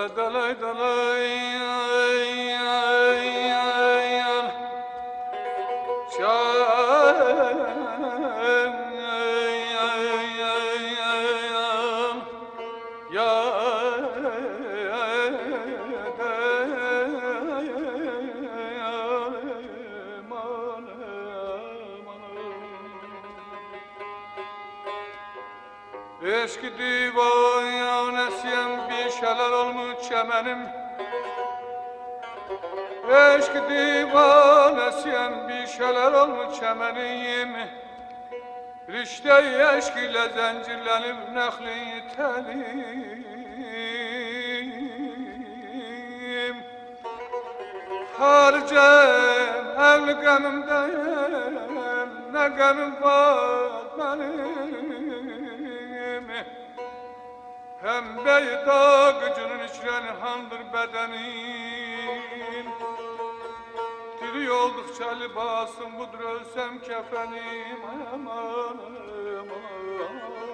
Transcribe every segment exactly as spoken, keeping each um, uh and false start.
dalay dalay Eski divanesiyem bir şeyler olmuş çemenim Eski divanesiyem bir şeyler olmuş çemenim Rişte-i eşk ile zincirlenip nekli telim Harcem evli gamimden ne gamim var benim Hem beyda gücünün içren handır bedenim Diri oldukça libasım budur ölsem kefenim Aman aman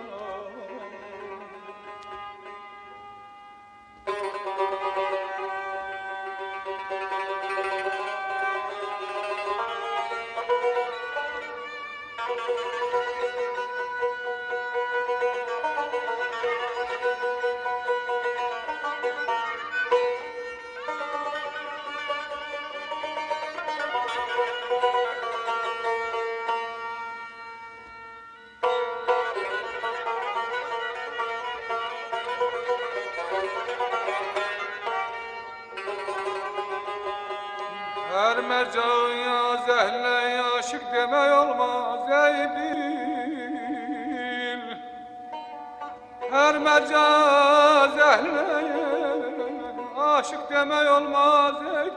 Her mercaya zehle aşık deme olmaz ey dil Her mercaya zehle aşık deme olmaz ey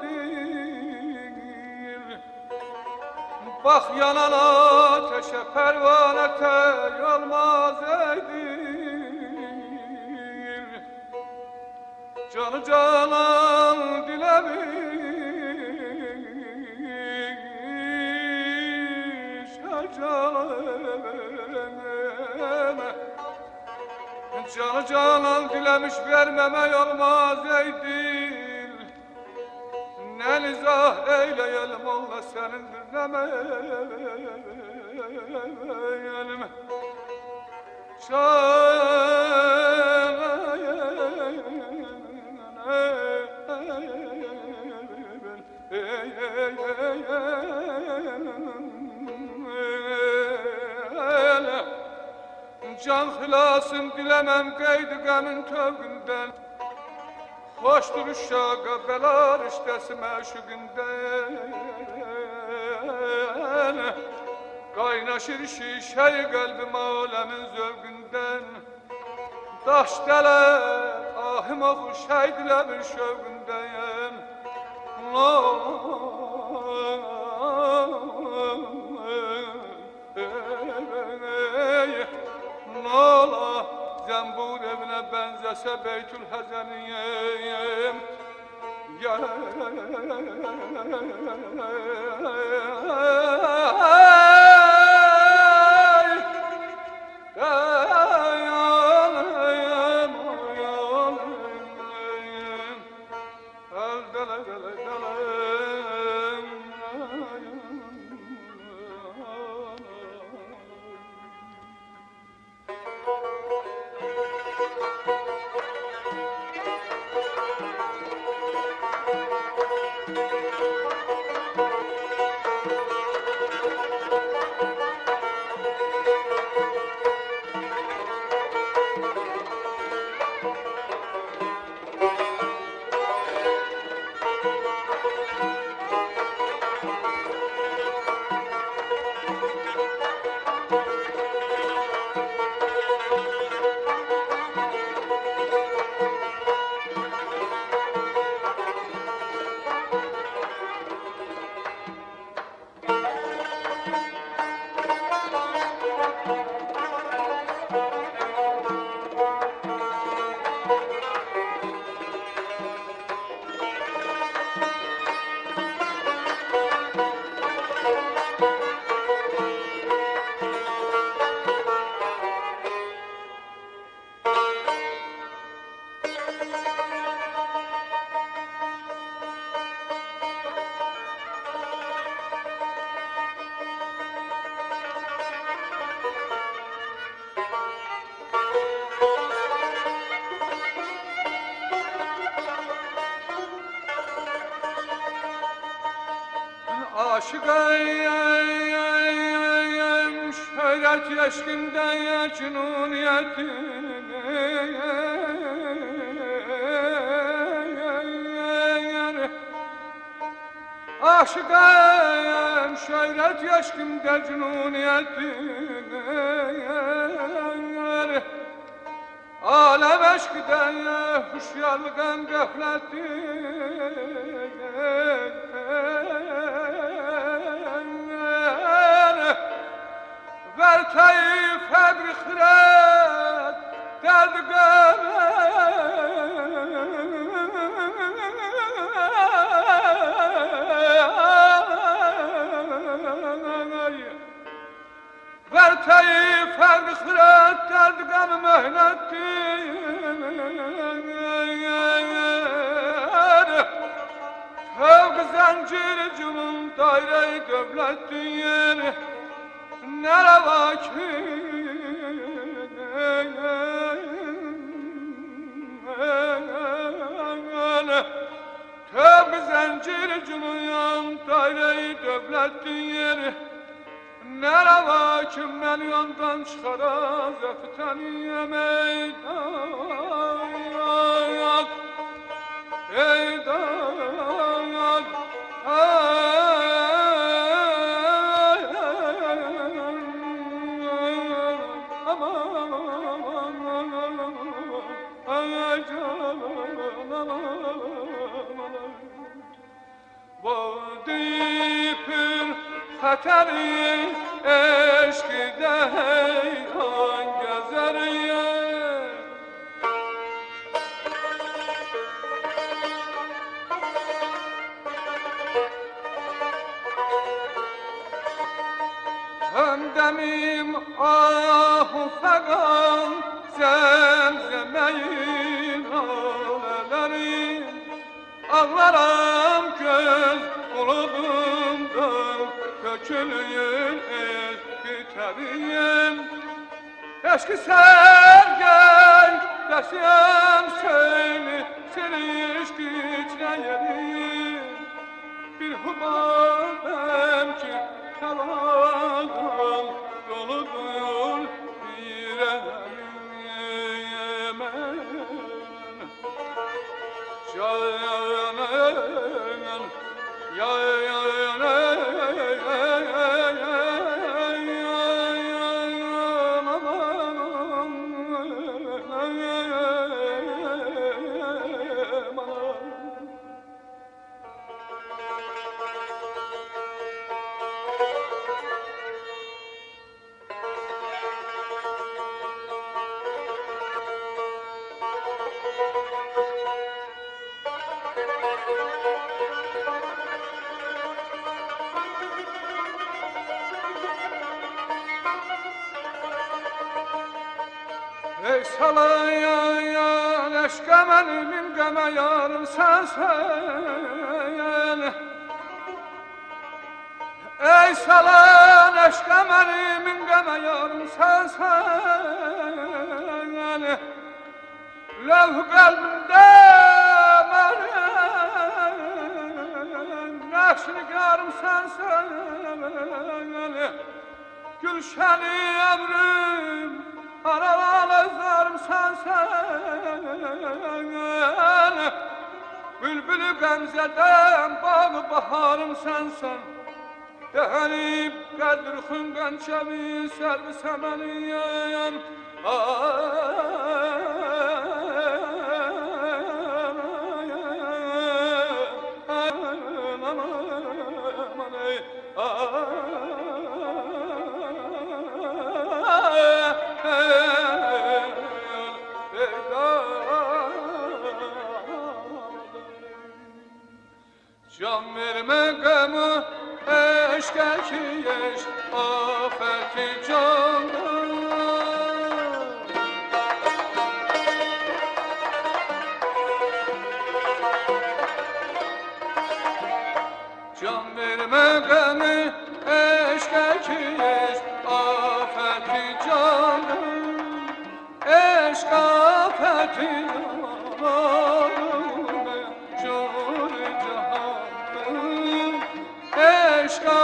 dil Bak yanan ateşe pervane tel olmaz ey dil Canı canan dilemiş Canı canan dilemiş vermeme olmaz ey dil Ne nizah eyleyelim Allah senindir demeyelim Can hilasın dilemem kaydı gamın tövgünden Hoştur uşağa belar iştesi meşugünden Kaynaşır şişeyi kalbim alemin zövgünden Daş deler ahim oğul şeydile bir şövgünden Nala zembur evine benzese Beytül Hazeniyem Ya aşıkayım şöhret yeşkinde cünuniyetim aşıkayım şöhret yeşkinde cünuniyetim alem eşkiden huşyarlıkın ورتای فقر خرد درد ورتای فقر خرد درد غم مهنت فوق زنجیر جنون دایره دولت نروا ki Tövbe zincir cümüyan daire-i devletin yeri Nereva ki men yandan çıkara zefitaniye meydan Ey dağ خطری عشق دهیان گذریه همدمیم آه و فغان زمزمه‌ی ناله‌leri ağlarım göz buludumdan dökülüyor eski terim eski sergey desem seni seni işkiçle yerim bir hubabem ki kalanım doludur yüreğime Canım ya ya Ey salayan eşkemenimin geme yarım sensen Ey salayan eşkemenimin geme yarım sensen Levh kalbimde benim neşnigarım sensen Gülşeni emrim Aralar zarım sensen Bülbülü gamzeden bağı baharım sensen Dehenip kadir xıngan çevi servi semeniyen Can verme gamı eşke ki eş afeti candan Can verme gamı eşke ki eş afeti candan Eşk afeti candan Eşk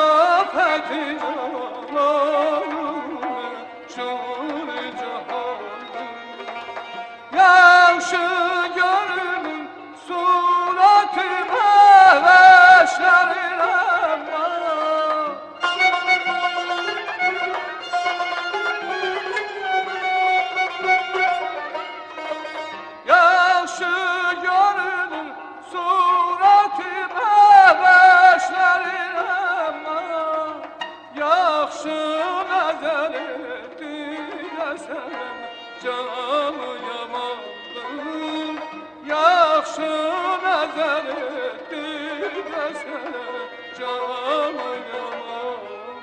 bilmese canı yaman.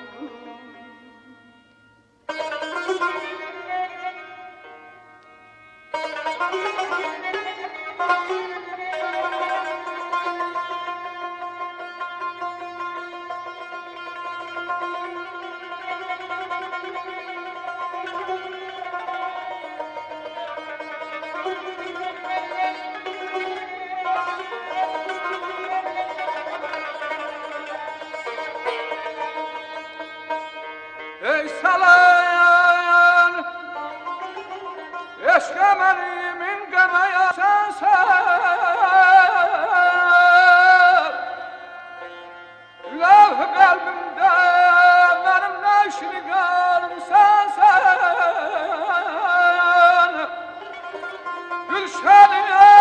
Ey salayan, eşkemelimin gemeye sensen, levh kalbimde benim neşrigarım sensen, Gülşen-i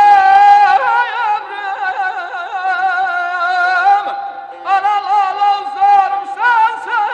emrim, alal alal zarım sensen.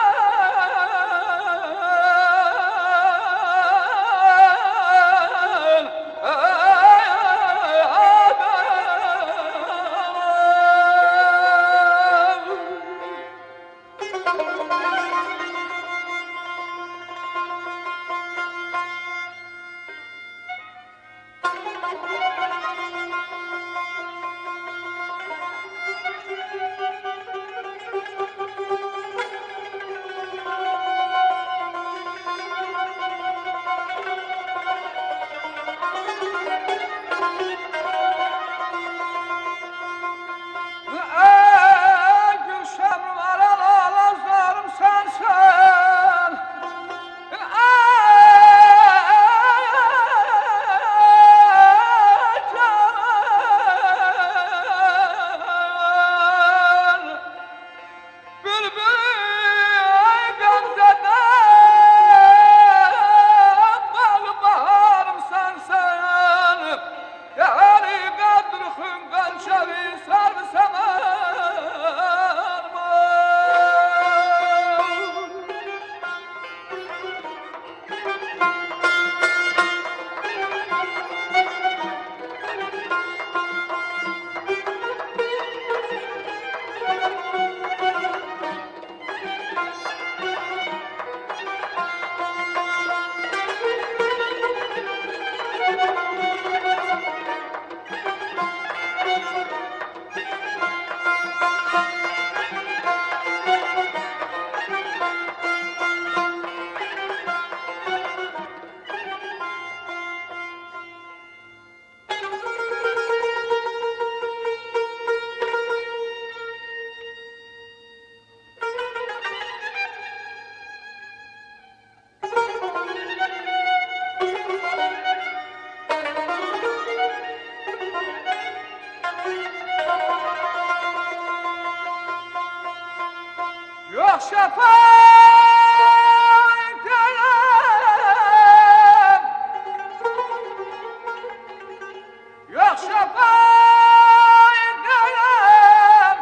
Yok şafak gelen, yok şafak gelen,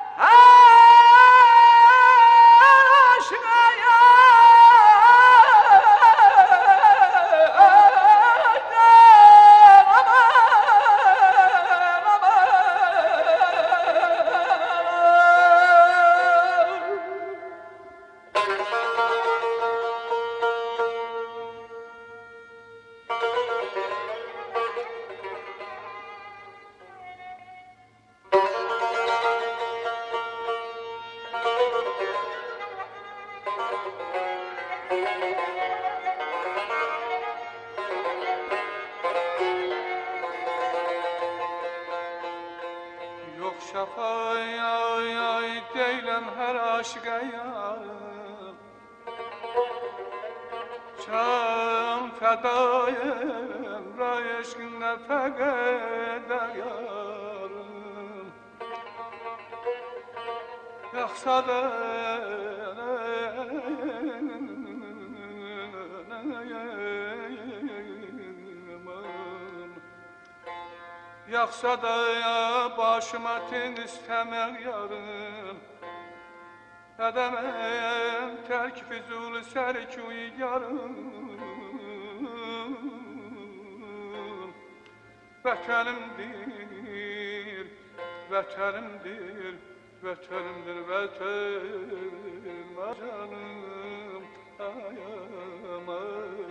aşkına yanar, aman aman. Yok şafay ay ay deylem her aşığa yarım, can fedayım ray eşkine fekede yarım. Yaksa da yaksa da ya başıma tin istemek yarım. Edemem terk füzul serkuy yarım. Vətənimdir, vətənimdir, Veterimdir veterim canım ayamalı.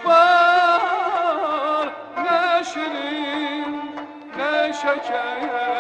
şeker